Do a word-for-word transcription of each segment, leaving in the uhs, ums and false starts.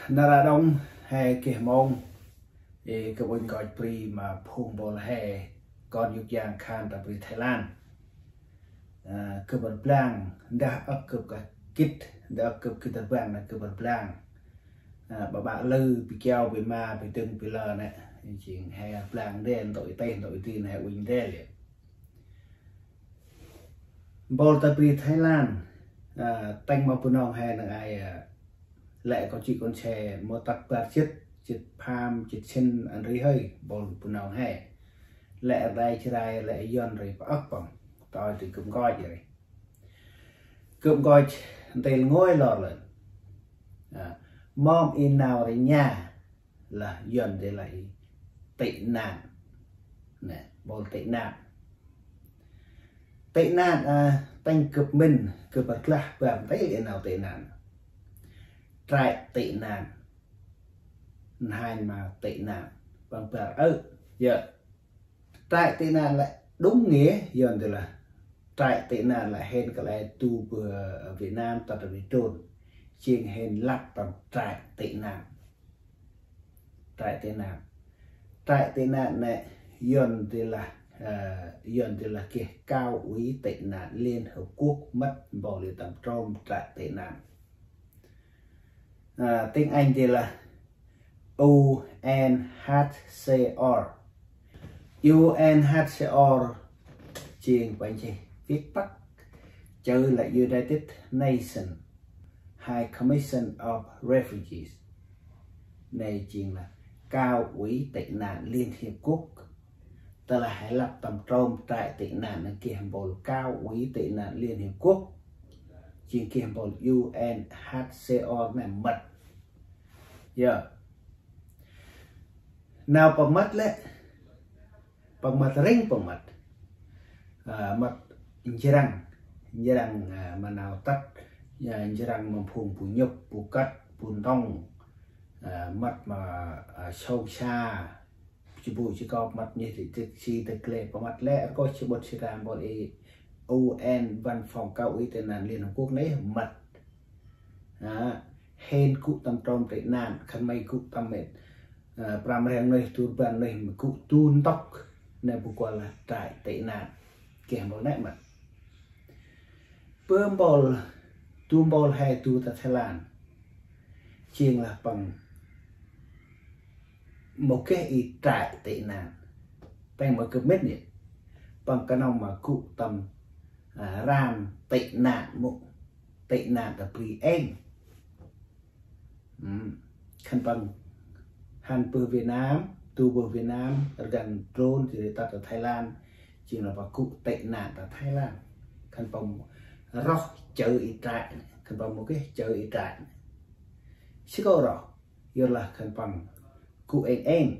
nara đông hay kẻ mông thì các bạn gọi pri mà phun bol hè còn dục giang khan tại pri Thái Lan cơ bản plan đã ấp cực cả kit đã cực cái tập vàng là cơ bản plan bà bạn lư bị keo bị ma bị từng bị lờ này chuyện hay plan đen tội tên tội tin hay win đen liền bol tại pri Thái Lan tanh mà punong hay là ai lại có chị con trẻ một tập bạc chết chết pham chết chân ăn ri hơi bol punong hay lại đây chơi đây lại yon rồi ấp bằng tôi thì cũng coi vậy cũng coi tên ngôi lọt lên mom in nào đấy nhà là yon để lại tị nạn nè bol tị nạn tị nạn à tanh cực mình cực bật là và thấy nào tị nạn trại tị nạn hai mà tị nạn bằng bờ ơ giờ trại tị nạn lại đúng nghĩa dần thì là trại tị nạn là hên cái này tu vừa ở Việt Nam tập ở Việt Trôn chiên hên lắp bằng trại tị nạn trại tị nạn trại tị nạn này dần thì là dần thì là kia cao úy tị nạn Liên Hợp Quốc mất bỏ liều tầm trong trại tị nạn à, tiếng Anh thì là U N H C R U N H C R chiên bạn chị viết tắt chơi là United Nations High Commission of Refugees này chiên là cao ủy tị nạn Liên Hiệp Quốc tức là hãy lập tầm trôm trại tị nạn ở kia hàng bồn cao ủy tị nạn Liên Hiệp Quốc chiên kia hàng bồn U N H C R này mật giờ nào bằng mất lẽ bằng mặt ring bằng mặt mặt jerang jerang mà nào tắt jerang mà phun phun nhục phun cắt phun đông mặt mà sâu xa chỉ bùi chỉ có mặt như thì chỉ từ kề bằng mặt lẽ có chỉ một sự làm một U N văn phòng cao ủy tị nạn Liên Hợp Quốc đấy mặt hên cụ tâm trong tị nạn khăn mây cụ tâm mệt pram rèn này tuôn bàn này mà cụ tuôn tóc này buộc qua là trại tị nạn kèm vào nét mà bơm bol tuôn bol hay tu tại Thái Lan chiên là bằng một cái ý trại tị nạn tay một cái mét nhỉ bằng cái nào mà cụ tầm à, ram tị nạn một tị nạn là pri anh khăn bằng hàn bờ Việt Nam tu bờ Việt Nam gần drone thì ta ở Thái Lan chỉ là vào cụ tệ nạn ở Thái Lan khăn bằng rock chơi ít trại khăn bằng một cái chơi ít trại chỉ có rõ giờ là khăn bằng cụ anh em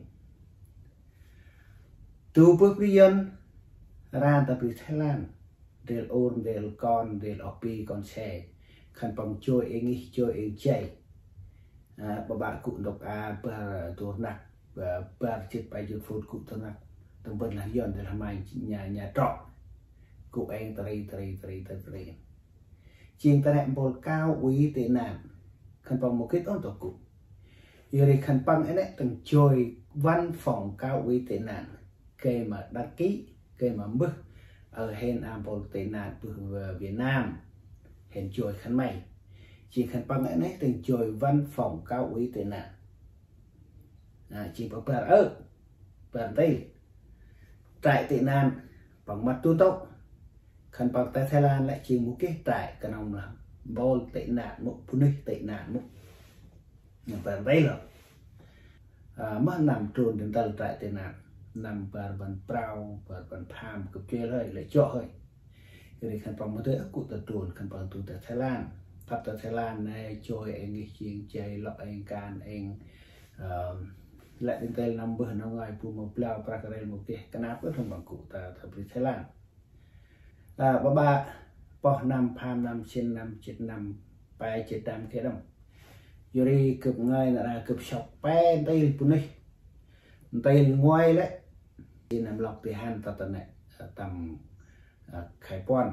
tu bờ Việt Nam ra tập Thái Lan để ôn để con để ở pi con xe khăn bằng chơi anh ấy chơi anh chạy bà bạn cụ độc à bà tổ nặng và bà chết bài dược phốt cụ tổ nặng từng bên là dọn để làm ai nhà nhà trọ cụ anh tây tây tây tây tây chiên ta đẹp bồn cao quý tệ nạn khăn bằng một cái ổn tổ cụ giờ thì khăn bằng ấy đấy từng chơi văn phòng cao quý tệ nạn kê mà đăng ký kê mà mức ở hên à bồn tệ nạn của Việt Nam hên chơi khăn mày chỉ khăn bằng ấy này từng chơi văn phòng cao ủy tệ nạn à, chỉ có bờ ơ bờ tây trại tệ nạn bằng mặt tu tốc khăn bằng tại Thái Lan lại chỉ một cái trại cái nào là bol tệ nạn một phụ nữ tệ nạn một nhưng bờ tây rồi à, mất nằm trồn đến tận trại tệ nạn nằm bờ bần prao bờ bần tham cực kia hơi lại chỗ hơi thì khăn bằng một thứ cụ tập trồn khăn bằng tu tại Thái Lan tập tại Thái Lan này chơi anh cái chuyện chơi lọ anh can anh lại đến đây năm bữa nó ngoài phụ một lao pra cái một cái cái nắp rất là bằng cụ ta tập đi Thái Lan à bà bà bỏ năm phàm năm trên năm chết năm bài chết năm cái đồng rồi đi cực ngay là cực sọc pe đây phụ này tay ngoài đấy đi nằm lọc thì han tập tận này tầm khải quan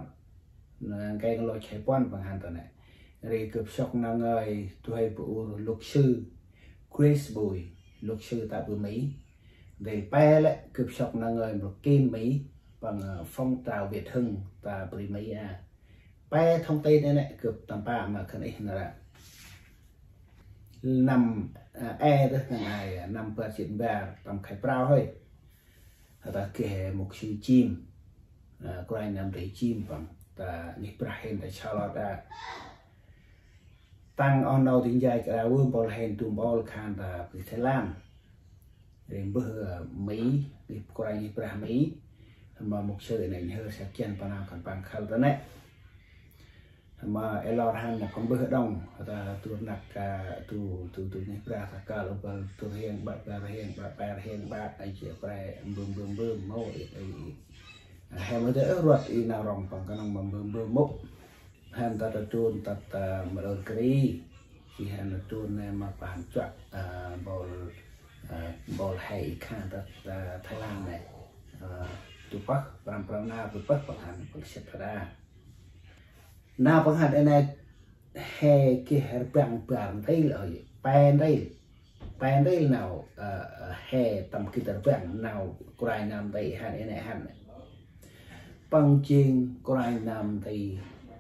cái lối khải quan bằng han tận này rồi cực sọc nào người tôi hay bộ luật sư Chris Bùi luật sư tại bờ Mỹ để pe lại cướp sọc là người một kim Mỹ bằng phong trào Việt Hưng tại bờ Mỹ à pe thông tin này này cướp tầm ba mà khẩn ít là nằm e đó là ngày năm bờ diễn bè tầm khai prao hơi ta kể một sự chim có ai nằm để chim bằng ta nhịp ra hiện tại sao là ta tăng on đầu tiếng dài cả vương bol hèn tùm bol khan ta bị Thái Lan đến bữa Mỹ nhịp có ai nhịp ra Mỹ mà một sự này hơi sẽ chân vào nào còn bằng khâu đó này mà elor han là con bữa đông ta tu nặc tu tu tu nhịp ra ta cả lúc tu hiền bạc bạc hiền bạc bạc hiền bạc ai chịu phải bơm bơm bơm môi hay mới tới ruột y nào rong bằng cái năng bơm bơm mốc han ta đã tuôn ta ta mà đôi cái thì han đã tuôn này mà bản chọn bol bol hay khan ta ta Thái Lan này tu bắc pram pram na tu bắc bằng han bằng xếp ra nào bằng han này hay cái hay bằng bằng đây là pen đây pen đây nào hay tầm cái tờ bằng nào Ukraine nam đây han này han này bằng chiên Ukraine nam thì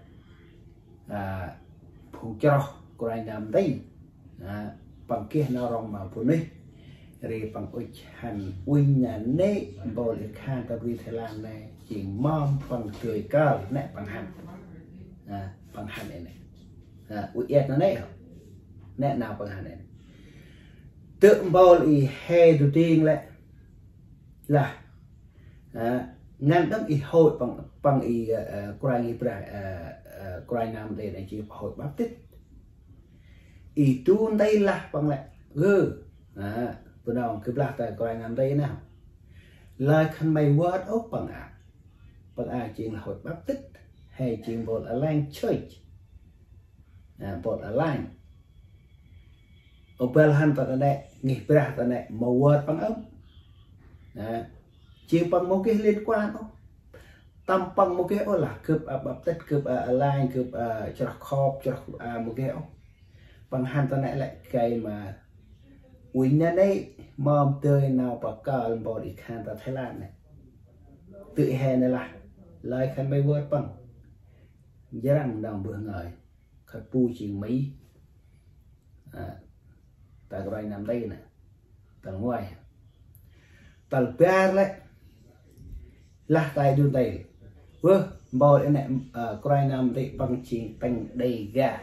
phụ cho Ukraine nam đây bằng kia nó rong mà phụ nữ rồi bằng ôi hành uy nhà nế bồ liệt khan ta vi Thái Lan này chỉ mong bằng cười cao nè bằng hành bằng hành này này uy yết nó nế nè nào bằng hành này tượng bồ liệt hè đầu tiên lại là ngăn đấng y hội bằng bằng y Ukraine Ukraine nam đây này chỉ hội báp tích y tuôn đây là bằng lại gơ bữa nào cứ lạc tại Ukraine nam đây nào lời khăn mày word ốc bằng à bằng à chuyện là hội báp tích hay chuyện bột ở lang church bột ở lang ở bên han tại đây nghỉ ra tại đây màu word bằng ốc chuyện bằng một cái liên quan không tâm bằng một cái ô là cướp à bắp tết cướp à line cướp à cho khop cho à một cái ốc bằng han ta này lại cái mà uy nhân đấy mom tươi nào bạc cờ body khan ta Thái Lan này tự hè này là lời khăn bay vượt bằng giá rằng đồng bữa người khát pu chuyện Mỹ tại cái nằm đây này tầng ngoài tầng ba lại là tại đường đây vâng bò này cái nằm đây bằng chuyện bằng đầy gà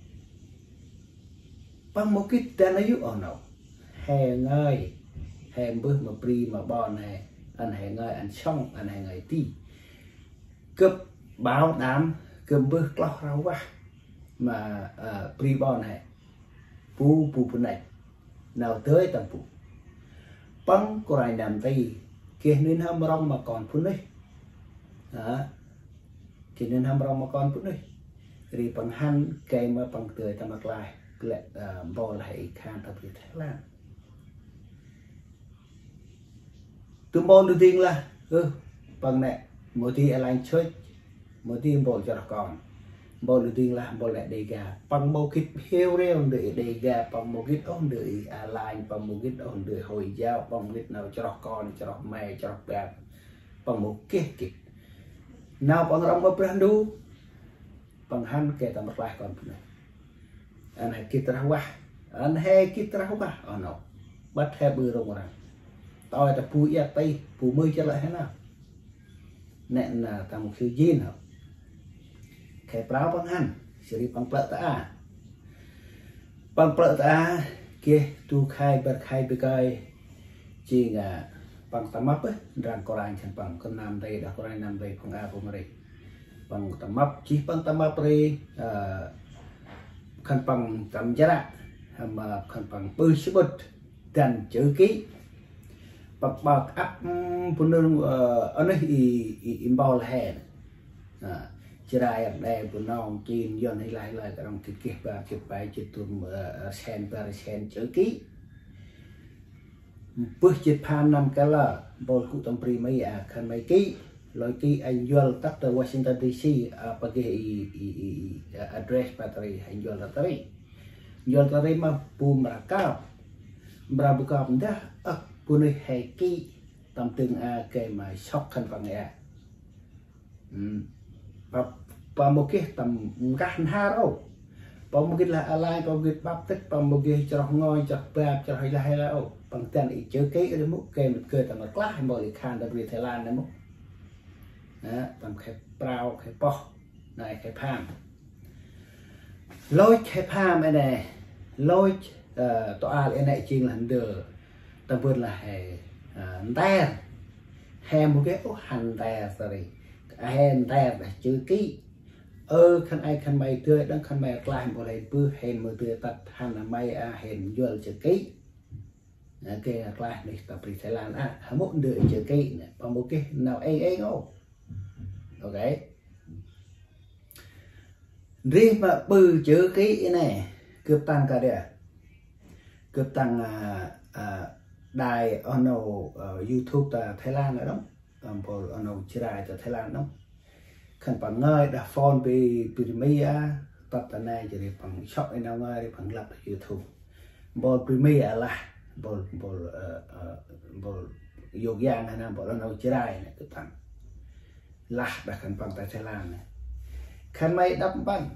bằng một cái tên nó giúp ở nào hè ngơi hè bước mà pri mà bon này anh hè ngơi anh xong anh hè ngơi ti cướp báo đám cướp bước lo rau quá mà pri bon này pu pu pu này nào tới tầm pu băng của ai nằm đây kia nên ham rong mà còn pu đấy đó kia nên ham rong mà còn pu đấy thì bằng han cây mà bằng tươi ta mặc lại lại bò lại khan tập Thái Lan từ môn đầu tiên là ừ, bằng này một tí airline church một tí bộ cho còn môn đầu tiên là môn lại đề gà bằng một cái heo reo để đề gà bằng một cái ống để airline bằng một cái ống để hồi giáo bằng một cái nào cho con cho mẹ cho bạn bằng một cái kịch nào bằng rong một brand new bằng han kể tầm một lại còn này anh hay kita quá anh hay kita quá ở nào bắt theo bự rồi mà tôi đã pui ya tay pui mươi cho lại thế nào nè là ta một sự gì nào cái báo bằng han xử bằng plợt ta bằng plợt ta kia tu khai bật khai bê coi chỉ là bằng tấm map ấy rằng có ai chẳng bằng con nam đây đã có ai nam đây không ai không đây bằng tấm map chỉ bằng tấm map đây khăn bằng tấm giá mà khăn bằng bơi sức bật đàn chữ ký bạc bạc áp phụ nữ ở đây im bao là hè chỉ đại ở đây phụ nữ chim do này lại lại cái đồng kịch kịch và kịch bài chỉ tuần sen và sen chữ ký bước chỉ pan năm cái là bồi cụ tâm pri mấy à khăn mấy ký lối ký anh dual tắt từ Washington D C apa cái address battery anh dual battery dual battery mà bùm ra cao bà bù cọp đó ấp bù nơi hay kỹ tầm từng à kề mà sóc khăn bằng nghe và và một cái tầm gắt ha đâu và một cái là alai và một cái bắp tích và một cái cho ngồi cho bẹp cho hay là hay là ô bằng tiền ý chơi kỹ cái múc kề một cười tầm một lát hay mọi khăn đặc biệt Thái Lan đấy múc đó tầm cái bao cái bò này cái pham lôi cái pham này này lôi tòa al này chính là được tầm vượt là hè đen hè một cái hành đè rồi hè đè là chữ kỹ ơ khăn ai khăn mày tươi đang khăn mày lại một lại bư hèn một tươi tật hành là mày à hèn dual chữ kỹ cái lại này tập đi Thái Lan à hả một đứa chữ kỹ này bằng một cái nào ấy ấy ngô ok riêng mà bư chữ kỹ này cướp tăng cả đấy cướp tăng à đài ono YouTube tại Thái Lan nữa đó, còn bộ ono chỉ đài tại Thái Lan đó, khẩn bằng ngơi đã phone bị bị mía tập tại này chỉ bằng shop này nào ngơi bằng lập YouTube, bộ bị mía là bộ bộ bộ yoga này nào bộ ono chỉ đài này cướp tăng, là đã khẩn bằng tại Thái Lan này, khẩn mấy đâm bắn,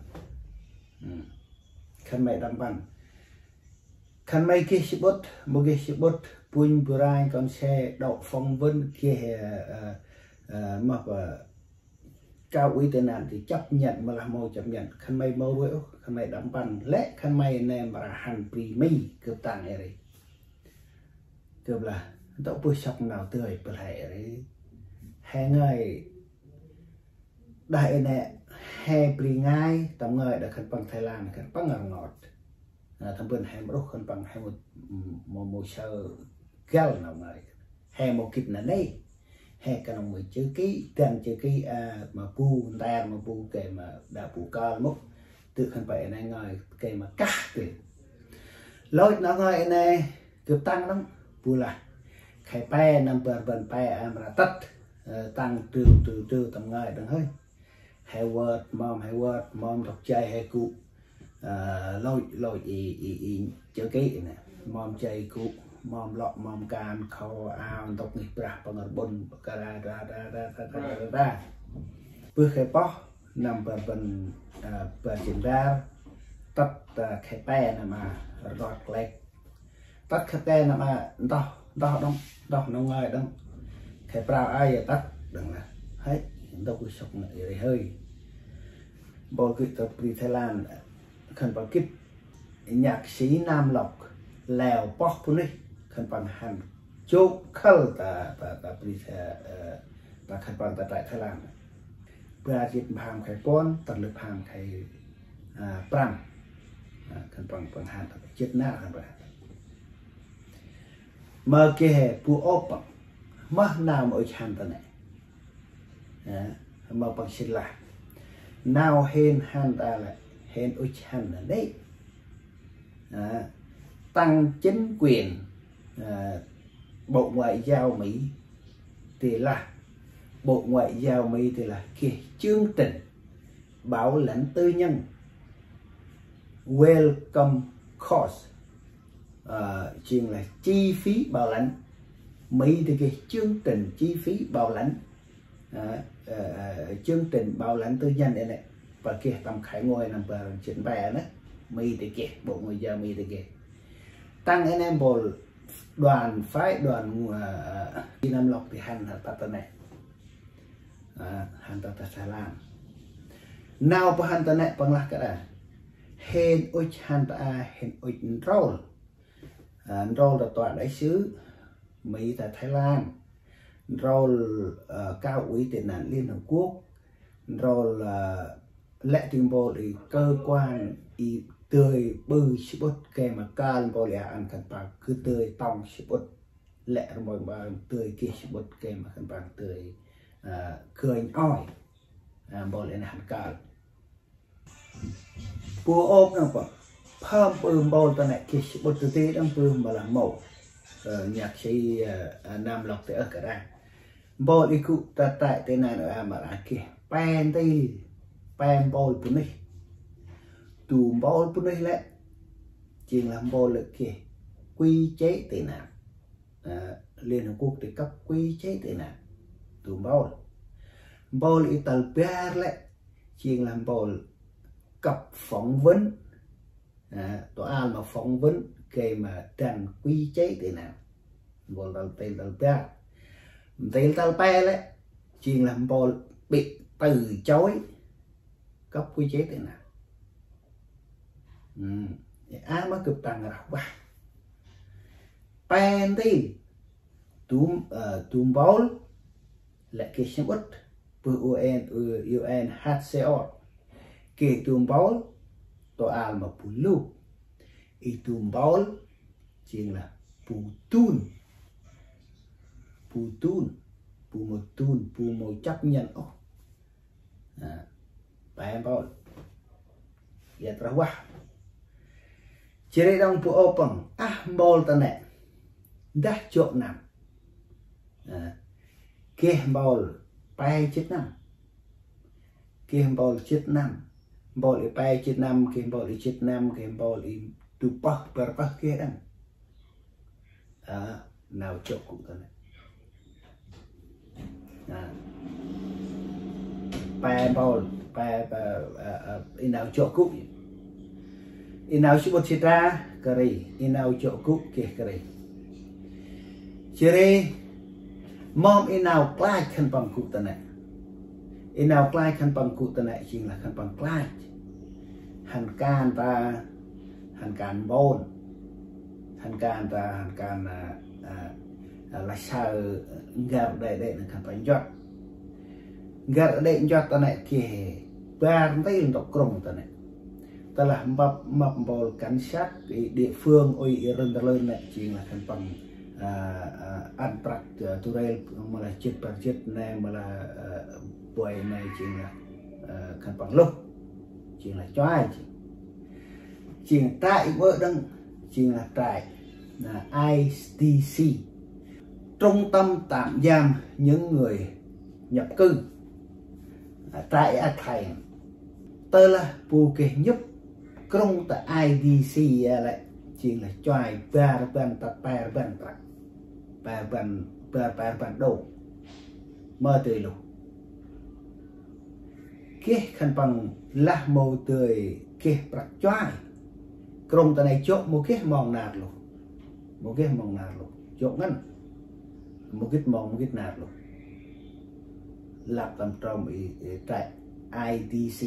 khẩn mấy đâm bắn khăn mấy cái ship bút một cái ship bút buôn bừa ai còn xe đậu phong vân kia mà cao uy tín nạn thì chấp nhận mà là màu chấp nhận khăn mấy màu đuổi khăn mấy đóng bằng lẽ khăn mấy này mà hành primi cướp tàng này đấy cướp là đậu bôi sọc nào tươi bật hệ đấy hai người đại này hai pri ngay tầm người đã khăn bằng Thái Lan khăn bằng ngọt ngọt thằng bên hai một khăn bằng hai một một một sơ gel nào này hai một kịch là đây hai cái nông mới chữ ký tiền chữ ký à mà pu ta mà pu kề mà đã pu cao mốc tự khăn vậy này ngồi kề mà cắt từ lối nó ngồi này cướp tăng lắm pu là khai pe nằm bờ bờ pe mà tắt tăng từ từ từ tầm ngồi đừng hơi hai word mom hai word mom đọc chơi hai cụ lôi lôi ý ý ý chữ ký này mom chơi cụ mom lọ mom can khâu ao tóc nghịch bạc bằng ở bồn ra ra ra ra ra ra ra bước khai bó nằm bờ bần bờ chuyển ra tắt khai pe này mà rót lệch tắt khai pe này mà đo đo đông đo nó ngay đông khai prao ai tắt đừng là hết đâu có sọc này hơi bộ kịch tập đi Thái Lan khẩn bằng kích nhạc sĩ Nam Lộc lèo bóc của này khẩn bằng hành chốt khâu ta ta ta đi ta khẩn bằng ta tại Thái Lan brazil dịch hàm khai pon tận lực hàm khai pram khẩn bằng bằng hành chết na khẩn bằng mà cái pu ốp mà nào mà ở hành ta này mà bằng xin là nào hên hành ta lại hên ôi hành là đấy à, tăng chính quyền à, bộ ngoại giao Mỹ thì là bộ ngoại giao Mỹ thì là kia chương trình bảo lãnh tư nhân welcome cost à, chuyện là chi phí bảo lãnh Mỹ thì cái chương trình chi phí bảo lãnh à, à, chương trình bảo lãnh tư nhân này này và kia tầm khải ngôi nằm bờ chuyện bè nữa Mỹ thì kia bộ ngoại giao Mỹ thì kia tăng anh em bộ đoàn phái đoàn đi uh, Nam Lộc thì hành là tata này à, hành tata Thái Lan nào по hành tata này bằng là cái này hên ôi hành tata hên ôi rôl rôl là tòa đại sứ Mỹ tại Thái Lan rôl uh, cao ủy tệ nạn Liên Hợp Quốc rôl uh, lệ tuyên bố thì cơ quan y tươi bư shipot kề mà can bò lẹ ăn khẩn bằng cứ tươi tòng shipot lẹ rồi bằng tươi kia shipot kề mà khẩn bằng tươi cười oi bò lẹ hẳn can bùa ốp nó còn phơm bơm bò tao này kia shipot tươi tươi đang bơm mà là màu nhạc sĩ Nam Lộc thì ở cả đây bò đi cụ ta tại tên này ở mà là kia pen tì pen bò của này tù bò của này lẽ chuyện làm bò lực kì quy chế tệ nạn à, Liên Hợp Quốc để cấp quy chế tệ nạn tụi bol bol ít tờ bia lại chiên làm bol cặp phỏng vấn à, tụi ai mà phỏng vấn kề mà trần quy chế tệ nạn bol tờ tên tờ bia tên tờ bia lại chiên làm bol bị từ chối cấp quy chế tệ nạn ừ. Ai mà cực tăng ra quá pen đi tụm tụm bol là cái xem út u en u en hát xê o cái tụm bol to al mà pulu i tụm bol chính là putun putun pu một tun pu một chấp nhận ô à pen bol ya trawah Jadi dong pu open ah bol tane dah chok nam keh bol pai chit nam keh bol chit nam bol i pai chit nam keh bol i chit nam keh bol i tu pah per pah keh dan à nào chok cũng tane à pai bol pai i nào chok cũng inau sebut citra kari inau cokuk keh kari ciri mom inau klai khan pangku tane inau klai khan pangku tane chính là khan pang klai han can ta han can bôn han can ta han can là sao gar để để là khan pang jot gar để jot tane keh bar tay untuk krong tane telah map map bol cảnh sát địa phương oi rừng lên này chỉ là thành phần ăn bạc turel mà là chết bạc chết này mà là buổi này chỉ là thành phần lúc chỉ là cho ai chỉ tại vợ đăng chỉ là tại là i tê xê trung tâm tạm giam những người nhập cư tại A Thành tơ là bù kê nhấp công tại i đê xê lại chỉ là choài ba ban tập ba ban tập ba ban ba ba ban đồ mơ tươi lục cái khăn bằng là màu tươi cái bạc choài công tại này chốt một cái mỏng nạt lục một cái mỏng nạt lục chốt ngăn một cái mỏng một cái nạt lục lạp tầm trong tại i đê xê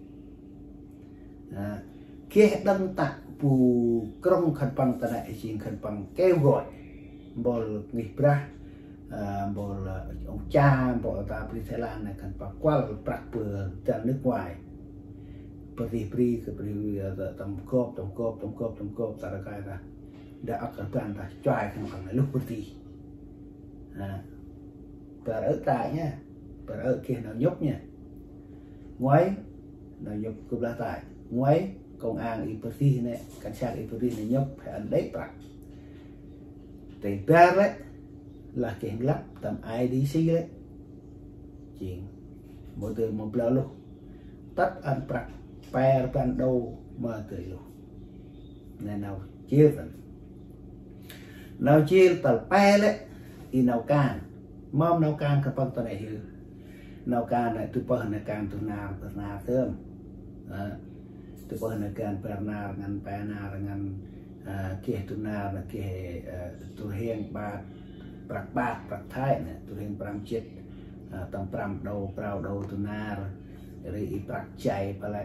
à, cái đăng tặng phù công khẩn bằng tại này chỉ khẩn bằng kêu gọi bol nghịch ra bol ông cha bol ta pri Thái Lan này khẩn bằng qua bạc bừa ra nước ngoài pri pri cái pri tầm cốp tầm cốp tầm cốp tầm cốp ta ra cái ra đã ấp tầm toàn ta choai khẩn bằng lúc pri à và ở tại nhá và ở kia nào nhúc nha ngoái nào nhúc cũng là tại ngoái công an Iperti này cảnh sát Iperti này nhấp phải ăn đấy bạc thì ba đấy là cái lắp tầm i đê xê đấy chuyện mỗi từ một lần luôn tắt ăn bạc pa ban đầu mà từ luôn này nào chia phần nào chia tờ pa đấy thì nào can mom nào can các con tờ này hư nào can này tôi bao này can tôi nào tôi nào thơm tu bahanakan pernar dengan penar dengan keh tunar keh tu heng bat prak bat prak thai nè tu heng pram chit tầm pram đầu prao đầu tunar rồi i prak chai pala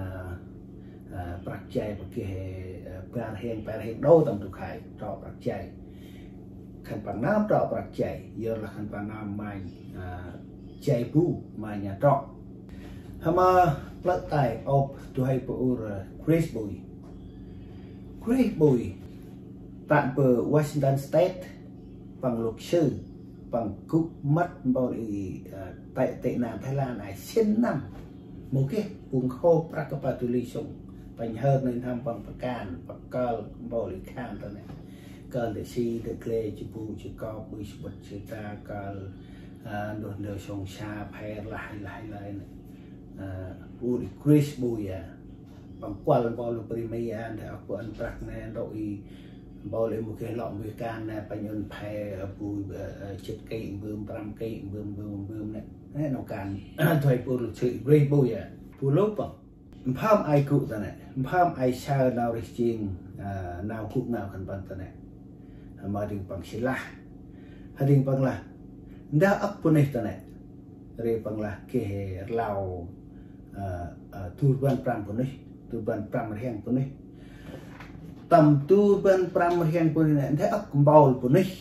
prak chai keh per heng per heng đầu tầm tu khai trọ prak chai khăn bằng nam trọ prak chai giờ là khăn bằng nam mai chai pu mai nhà trọ hama lật tài op tu hay por Chris Bui Chris Bui tại bờ Washington State bằng luật sư bằng cúp mất bao tại tệ nạn Thái Lan này xin năm một cái vùng khô prakapatuli sung bằng hơn nên tham bằng bạc can bạc cơ bao lì khang tao này cơ để si để clay chỉ bu chỉ có bui bật chỉ ta cơ đồn đều song xa phải lại lại lại này Uri Chris Bui ya bằng qua lần bao lần primary and aku antrak này đội bao lên một cái lọ người can này bao nhiêu phe bùi chết cây bươm pram cây bươm bươm bươm này đấy nó can thôi bùi sự rây bùi à bùi lốp bằng phàm ai cụ ta này phàm ai sao nào để chiên nào cụ nào cần bằng ta này mà đình bằng xí la hay đình bằng là đã ấp bùn này ta này rồi bằng là cái lào tu ban pram bùn này tu ban pram hang bùn này tầm tu ban pram hang bùn này thấy ấp bao bùn này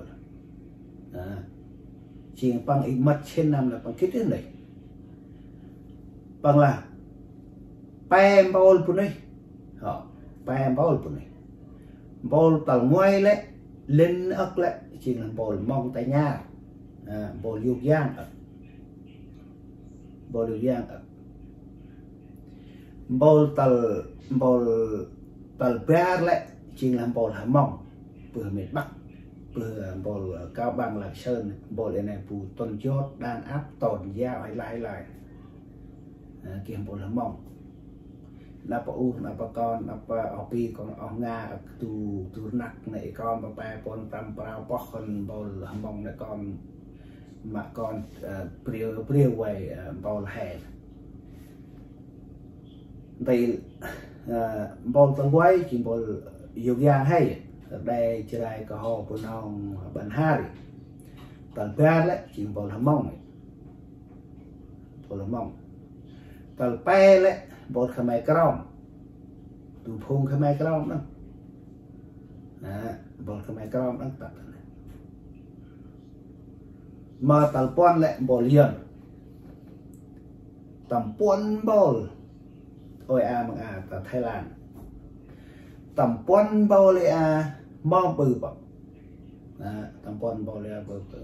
chỉ bằng ít mất trên năm là bằng cái thứ này bằng là pem bao bùn này họ pem bao bùn này bao tàu ngoài lẽ lên ấp lẽ chỉ là bao mong tại nhà bao dục giang bao dục giang bao tàu bao tàu bé lẽ chỉ là bao hà mong vừa miền bắc vừa bao cao bằng lạc sơn bao này này phù tuần chót đàn áp tồn giao hay lại lại kia bao hà mong là bao u là bao con là bao ở pi còn ở nga tu tu nặc này con bao ba con tam bao bóc con bao hà mong này con mà con priêu priêu quay bao hè đây bao tầng quay chỉ bao dục giang hay đây chơi đây có hồ của non bản hari tầng ba đấy chỉ bao làm mông bao làm mông tầng pe đấy bao khmer crom tụ phun khmer crom đó bao khmer crom đó tập mà tàu pon lại bò liền tầm pon bò ôi à mà à tại Thái Lan tầm pon bò lại à mò bự bọc tầm pon bò lại bự bự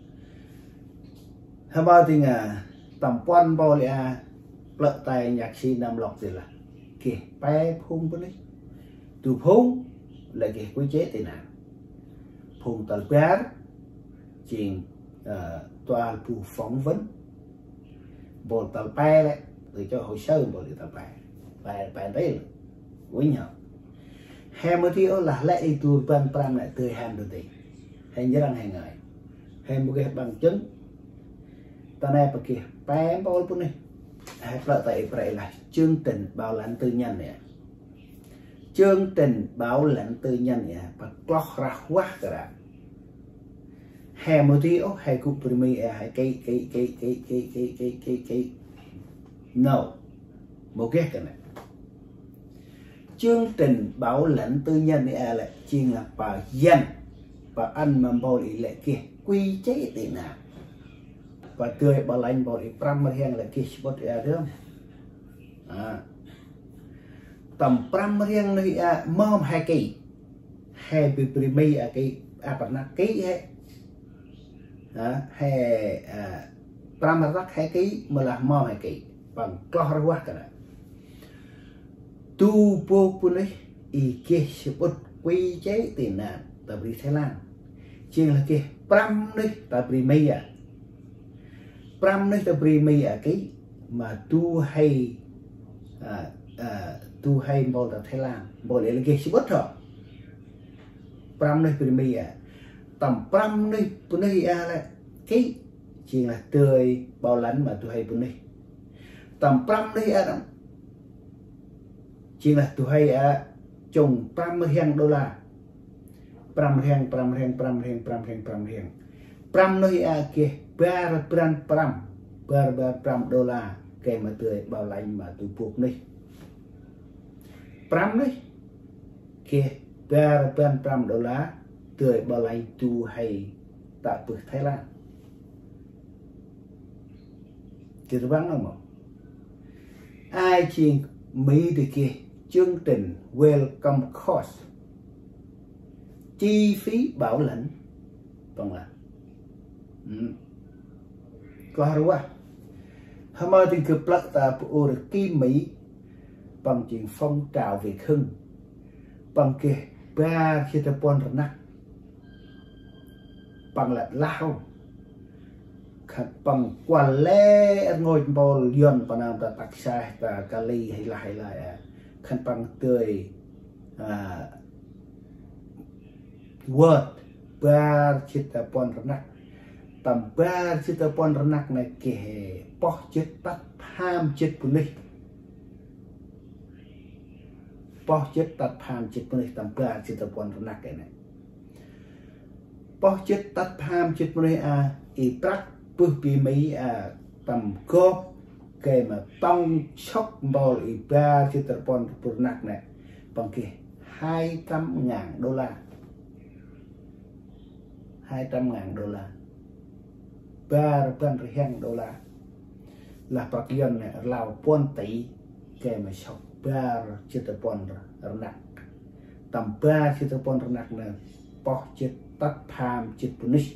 hai bao thì à tầm pon bò lại à lợn tay nhạc sĩ nằm lọc gì là kì pe phun bên đấy từ phun là kì quy chế thế nào phun tàu bé chuyện toàn phụ phỏng vấn bộ tàu pe đấy để cho hồ sơ bộ tàu pe pe pe đấy là với nhau hem thì là lẽ tu ban pram lại tươi ham được thì hay nhớ rằng hàng ngày hem một cái bằng chứng ta này bậc kia pe bao nhiêu này hay lợi tại vậy là chương trình bảo lãnh tư nhân này chương trình bảo lãnh tư nhân này và clock ra quá cả hè một tí ó hay cục primi hay cái cái cái cái cái cái cái cái cái no một cái cái này chương trình bảo lãnh tư nhân này là chuyên là bảo dân và ăn mà bảo lý lệ kia quy chế tiền nào và tươi bảo lãnh bảo lý pram riêng là kia sport à đúng à tầm pram riêng này à mom hai kỳ hai bị primi à cái à bản là cái hay hay pram rắc hai ký mà là mò hai ký bằng clo quá cả này tu po pun ấy ý kia sebut quy chế tiền nào tại vì Thái Lan chỉ là kia pram đấy tại vì mấy à pram đấy tại vì mấy à cái mà tu hay à, à, tu hay bao tại Thái Lan bao để là kia sebut thôi pram đấy vì mấy à tầm pram đấy pun ấy à là cái chỉ là tươi bao lánh mà tôi hay bún đi tầm pram đấy à chỉ là tôi hay à trồng pram heng đô la pram heng pram heng pram heng pram heng pram heng pram đấy à kia ba pram pram ba ba pram đô la cái mà tươi bao lánh mà tôi buộc đi pram đấy kia ba pram pram đô la tươi bao lánh tôi hay tại bực Thái Lan thì tôi bán không ai chuyện Mỹ thì kia chương trình welcome cost chi phí bảo lãnh bằng là có hay quá hôm nay thì cứ plug ta bộ được kim Mỹ bằng chuyện phong trào Việt Hưng bằng kia ba khi ta pon rất nặng bằng là lao bằng quả lẽ ngồi bò lion bằng nam ta tắc sai ta Cali hay là hay là khăn bằng tươi word ba chít ta pon rắn nặc tầm ba chít ta pon rắn nặc này kể bỏ chít bắt ham chít của mình bỏ chít tắt ham chít của mình tầm ba chít ta pon rắn nặc cái này bỏ chít tắt ham chít của mình à ý tắc bước bị mấy à tầm góp cái mà tông chốc bò ý ba chít ta pon rắn nặc này bằng kì hai trăm ngàn đô la hai trăm ngàn đô la ba trăm riêng đô la là bạc dân này lào pon tỷ cái mà sọc ba chiếc pon rồi nặng tầm ba chiếc pon rồi nặng này bỏ chiếc tắt tham chiếc punis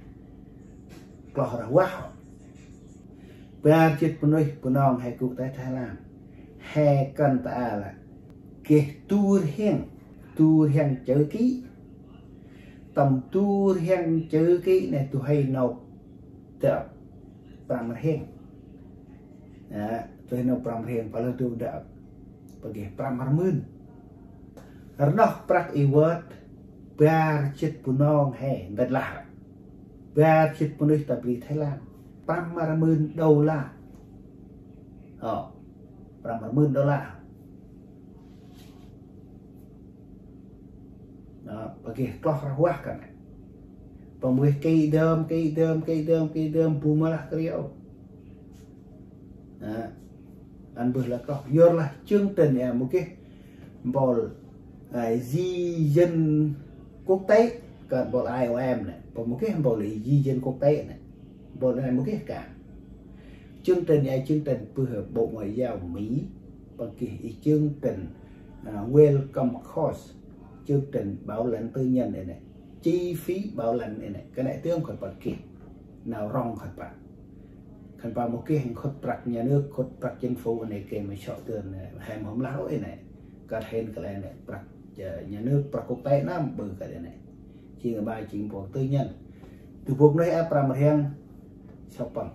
có quá ba chiếc punis punong hay quốc tế Thái Lan hay cần ta là cái tu riêng tu riêng chữ ký tầm tu riêng chữ ký này tôi hay nộp đợt bằng riêng tôi hay nộp bằng riêng và là tôi đợt bởi vì bằng bằng mươn nó bạc ý vợt ba chiếc bù nông hay đất lạ ba chiếc bù nông tập lý Thái Lan bằng bằng mươn đô la ờ bằng bằng mươn đô la bởi vì có ra quá cả này bằng với cây đơm cây đơm cây đơm cây đơm bù mà là cái điều anh vừa là có vô là chương trình này một cái bộ di dân quốc tế còn bộ I O M này và một cái bộ lý di dân quốc tế này bộ này một cái cả chương trình này chương trình phù hợp bộ ngoại giao Mỹ bằng cái chương trình uh, welcome course chương trình bảo lãnh tư nhân này này chi phí bảo lãnh này này cái này tương khỏi bật kịp nào rong khỏi bạn khẩn vào một cái hình khốt bạc nhà nước khốt bạc chính phủ này kèm với sọ tường này hèm hóm láo ấy này cả thêm cái này này bạc nhà nước bạc quốc tế nó bự cái này chỉ là bài chính phủ tư nhân từ buộc nơi áp làm riêng sọc bằng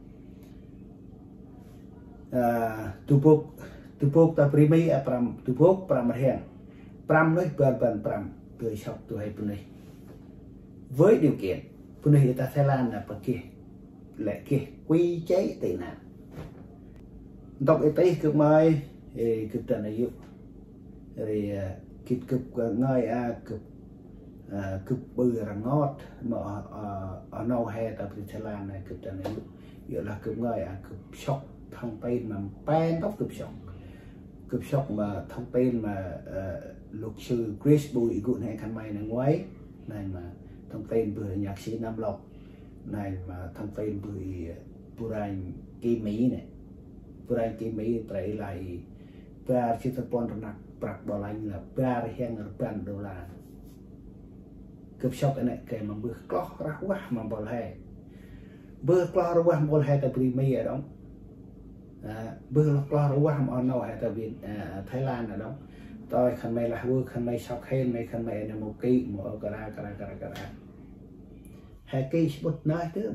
từ buộc từ buộc ta primi áp làm từ buộc làm riêng pram nơi bền bền pram từ sọc từ hay bên này với điều kiện bên này ta Thái Lan là bậc kia lại kia quy chế tệ nạn đọc y tế cực mai cực trần này dụ rồi kịp cực ngay à cực cực bự là ngót mà ở nâu hè tại Thái Lan này cực trần này dụ dụ là cực ngay à cực sọc thông tin mà pen tóc cực sọc cực sọc mà thông tin mà luật sư Chris Bùi cụ này khăn may là ngoái này mà thông tin vừa nhạc sĩ Nam Lộc này mà thông tin vừa Puran Kim Mỹ này Puran Kim Mỹ tại lại ba chiếc pon nặng bạc bảo lãnh là ba riêng ngàn đô la cực sốc cái này cái mà vừa có ra quá mà bảo hè vừa có ra quá bảo hè tại Primi ở đó vừa có ra quá mà nào hay tại Việt Thái Lan ở đó tôi khăn mày là vừa khăn mày sọc hen mày khăn mày là một ký một ở cả cả cả cả hai ký bút nói chứ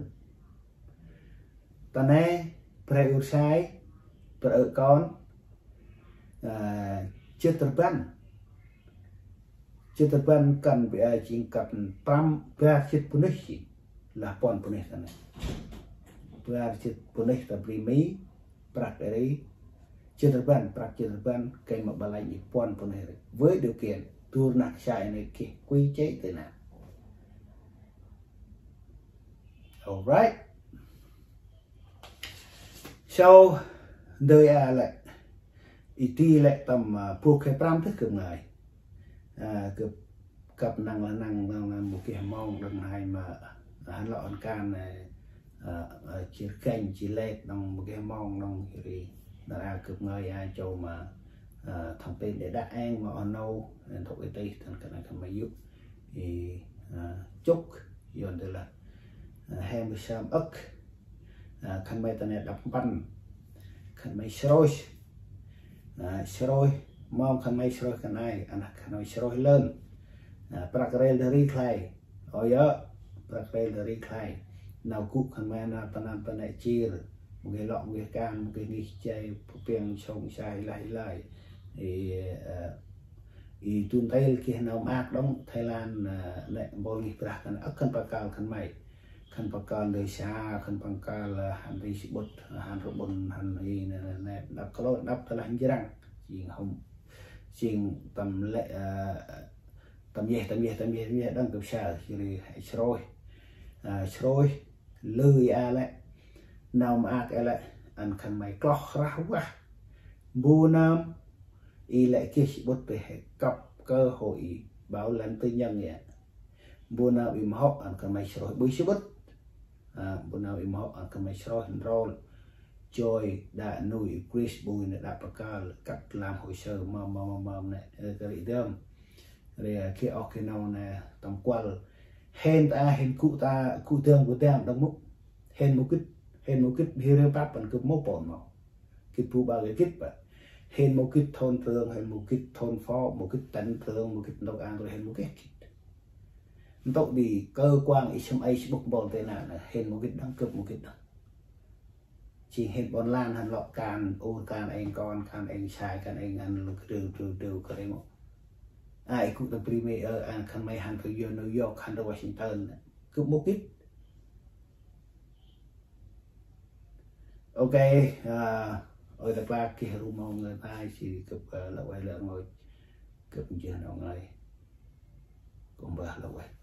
ta nè phải ưu sai phải ở con chưa tập ban chưa tập ban cần bị chính cặp pram ba chiếc punis là pon punis này ba chiếc punis là primi bạc đấy chưa tập ban bạc chưa tập ban cây mà bà lạnh pon punis với điều kiện tour nạc chạy này kì quy chế từ nào. Alright, sau đời à lại ý ti lại tầm buộc cái pram thức cực ngày cực cặp năng là năng là một cái mong đồng hai mà hắn lọ ăn can này chỉ canh chỉ lệch đồng một cái mong đồng thì là cực ngày ai châu mà thông tin để đã ăn mà on nâu thuộc cái tây thành cái này không phải giúp thì chúc dồn từ là hai mươi sáu ức khăn mây này đọc văn khăn mây sôi sôi mong khăn mây sôi khăn này anh khăn mây sôi lên prakre dari clay oh ya prakre dari clay nào cúc khăn mây na panam panai chia một cái lọ một cái can một cái ni chay piang sông sai lại lại thì i tuôn tay kia nào ác đóng Thái Lan nè bol nghịch ra kan akan pakal kan mai kan pakal đời xa kan pakal han đi bút han robon han hi nè nè đập kalau đập telah jirang jing hom jing tam lệ tam ye tam ye tam ye tam ye đang gặp sao thì sroi sroi lười à lại nào ác à lại ăn kan mai clock ra quá bu nam y lại kia bút về cặp cơ hội báo lần tư nhân vậy buôn nào im học ăn cái máy soi bui sút buôn nào im học ăn cái máy soi roll chơi đã nuôi Chris bui này đã bắt cá cắt làm hồ sơ mà mà mà mà này cái gì đó rồi khi ở cái nào này tầm quan hen ta hen cụ ta cụ tương của ta đồng mục hen một cái hen một cái hero pap bằng cái mốc bổn mà cái phụ ba cái kít vậy hen một cái thôn thường hay một cái thôn phó một cái tỉnh thường một cái độc an rồi hen một cái tội vì cơ quan ấy trong ấy bốc bồn thế nào là hen một cái đăng cấp một cái đăng chỉ hen bọn lan hẳn lọ can ô can anh con can anh trai can anh ăn lục đều đều đều cái đấy một ai cũng được premier ở anh can mấy hẳn phải vô New York hẳn ở Washington cứ một ít ok ở đặc biệt khi hữu mong người ta chỉ cập là quay lại ngồi cập chuyện nào ngay cũng bờ là quay